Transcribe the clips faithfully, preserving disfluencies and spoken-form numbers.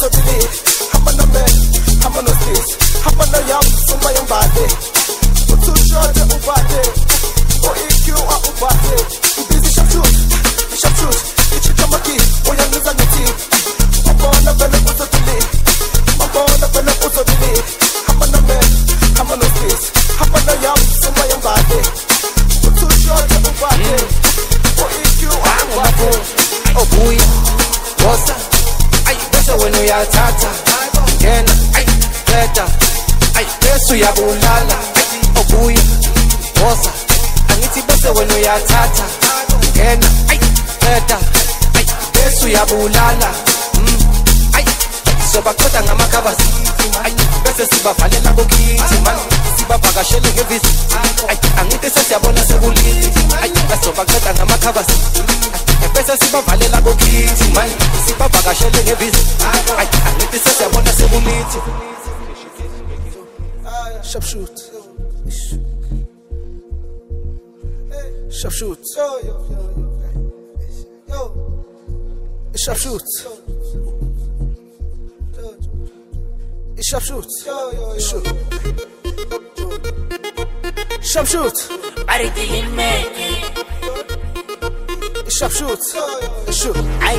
uzobili hamba nomen hamba nosis hamba noyam suma yombade utushode ubade o EQ a ubade busy shop shoot shop shoot ichikamaki oyangiza ngithi mabona vele uzobili mabona vele uzobili hamba nomen hamba nosis hamba noyam suma yombade utushode ubade o EQ a ubade obuya wosa ay bese wena uyathatha ngena ay qeda ay bese uyabulala obuya wosa angithi bese wena uyathatha ngena ay qeda ay bese uyabulala ay sobaqoda ngamakhabasi ay bese sibavalela bokithi man sibavakashele ngevisi ay angithi sesiyabona sekulithi ay sobaqoda ngamakhabasi bese sibavalela bokithi man sibavakashele ngevisi ay angithi sesiyabona sekulithi shop shoot shop shoot shop shoot shop shoot shop shoot Pare dilime shop shoot shoot ay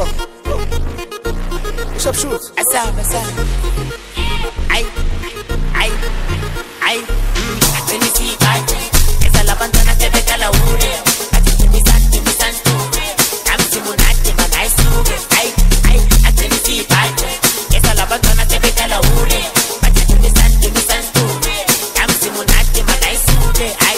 shop shoot asa asa ay ay ay ateni si ay esa la pantana te beta la ure ati mi santi mi santi am simonate magay suge ay ay ateni si ay esa la pantana te beta la ure ati mi santi mi santi am simonate magay suge ay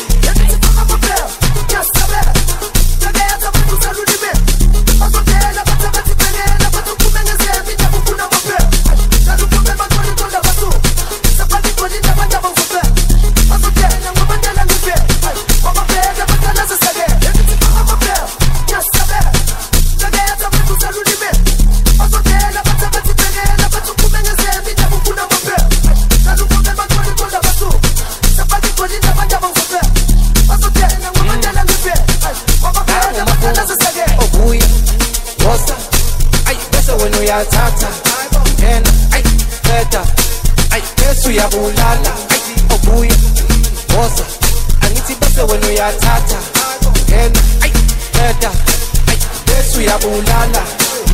uyathatha ngena ay qeda ay bese uyabulala obuya wosa angithi bese wena uyathatha ngena ay qeda ay bese uyabulala